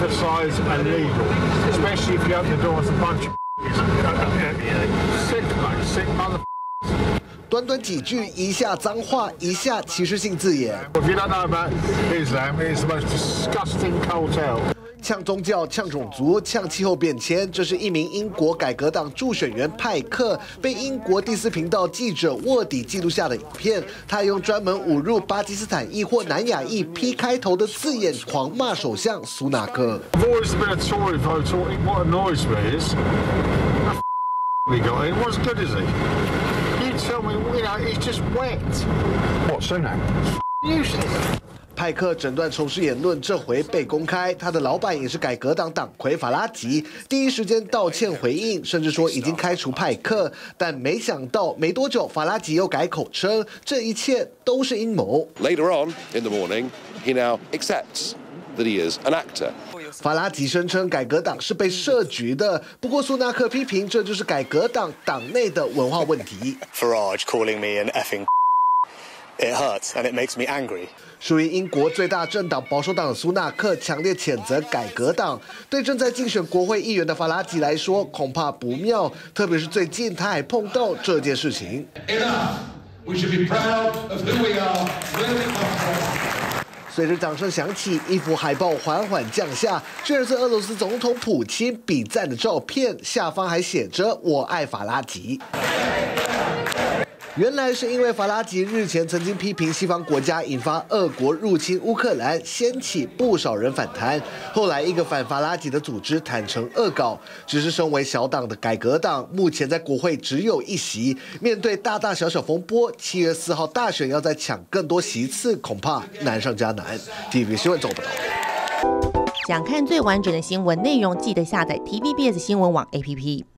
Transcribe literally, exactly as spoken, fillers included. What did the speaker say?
emphasise illegal, especially if you open the door to a bunch of sick, mate, sick mother. 短短几句，一下脏话，一下歧视性字眼。 If you don't know about Islam, it's the most disgusting cartel. 呛宗教、呛种族、呛气候变迁，这是一名英国改革党助选员派克被英国第四频道记者卧底记录下的影片。他用专门侮辱巴基斯坦裔或南亚裔 P 开头的字眼狂骂首相苏纳克。 I've always been a Tory voter. What annoys me is we got him. What's good is he? You tell me, you know, he's just wet. What Sunak? Useless. 派克诊断仇视言论，这回被公开。他的老板也是改革党党魁法拉吉，第一时间道歉回应，甚至说已经开除派克。但没想到没多久，法拉吉又改口称这一切都是阴谋。 Later on in the morning, he now accepts that he is an actor. 法拉吉声称改革党是被设局的，不过苏纳克批评这就是改革党党内的文化问题。 Farage calling me an effing. It hurts and it makes me angry. 属于英国最大政党保守党的苏纳克强烈谴责改革党，对正在竞选国会议员的法拉吉来说恐怕不妙，特别是最近他还碰到这件事情。 Enough. We should be proud of who we are, where we come from. 随着掌声响起，一幅海报缓缓降下，居然是俄罗斯总统普京比赞的照片，下方还写着“我爱法拉吉”。原来是因为法拉吉日前曾经批评西方国家引发俄国入侵乌克兰，掀起不少人反弹。后来一个反法拉吉的组织坦承恶搞，只是身为小党的改革党，目前在国会只有一席，面对大大小小风波，七月四号大选要再抢更多席次，恐怕难上加难。T V B 新闻综合报道。 想看最完整的新闻内容，记得下载 T V B S 新闻网 A P P。